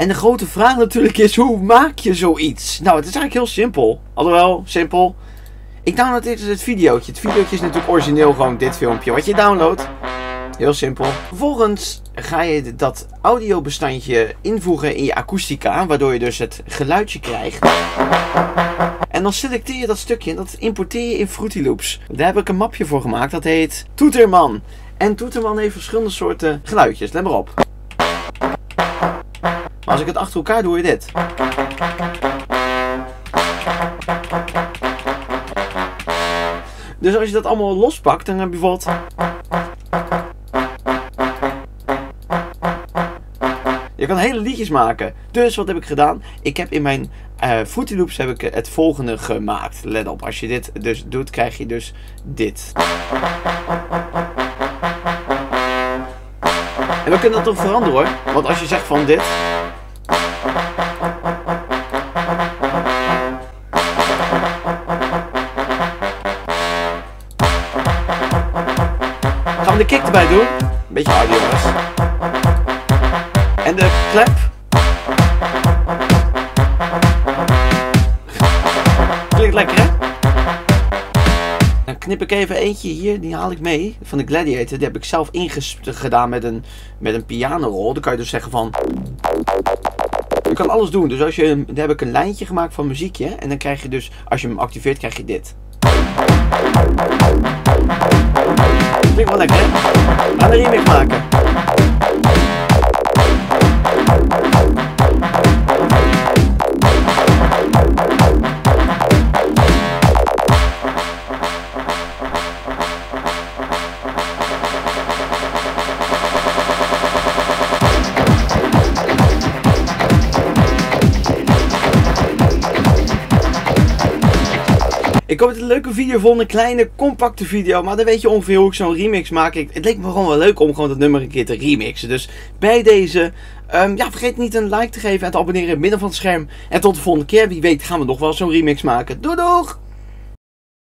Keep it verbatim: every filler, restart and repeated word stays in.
En de grote vraag natuurlijk is, hoe maak je zoiets? Nou, het is eigenlijk heel simpel. Alhoewel, simpel. Ik download eerst het videootje. Het videootje is natuurlijk origineel gewoon dit filmpje wat je downloadt. Heel simpel. Vervolgens ga je dat audiobestandje invoegen in je Acoustica, waardoor je dus het geluidje krijgt. En dan selecteer je dat stukje en dat importeer je in Fruity Loops. Daar heb ik een mapje voor gemaakt, dat heet Toeterman. En Toeterman heeft verschillende soorten geluidjes, let maar op. Maar als ik het achter elkaar doe, hoor je dit. Dus als je dat allemaal lospakt, dan heb je bijvoorbeeld... Je kan hele liedjes maken. Dus wat heb ik gedaan? Ik heb in mijn uh, Fruity Loops heb ik het volgende gemaakt. Let op, als je dit dus doet, krijg je dus dit. En we kunnen dat toch veranderen hoor. Want als je zegt van dit... Gaan we de kick erbij doen? Een beetje harder jongens. En de klep. Klinkt lekker hè? Dan knip ik even eentje hier, die haal ik mee. Van de Gladiator, die heb ik zelf ingedaan met een, met een pianorol. Dan kan je dus zeggen van... Je kan alles doen. Dus als je, dan heb ik een lijntje gemaakt van muziekje. En dan krijg je dus, als je hem activeert, krijg je dit. Klinkt wel lekker hè? We gaan een remix maken. Ik hoop dat het een leuke video vond, een kleine compacte video, maar dan weet je ongeveer hoe ik zo'n remix maak. Ik, het leek me gewoon wel leuk om gewoon dat nummer een keer te remixen. Dus bij deze, um, ja, vergeet niet een like te geven en te abonneren in het midden van het scherm. En tot de volgende keer, wie weet gaan we nog wel zo'n remix maken. Doei doeg!